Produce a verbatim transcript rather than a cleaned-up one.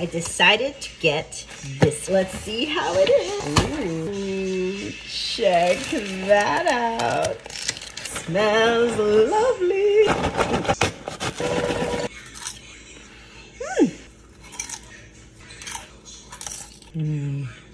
I decided to get this. Let's see how it is. Ooh, check that out. Smells lovely. Mm. Mm.